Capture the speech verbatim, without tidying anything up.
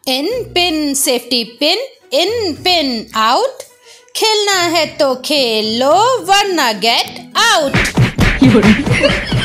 In pin safety pin, in pin out. खेलना है तो खेलो वरना गेट आउट।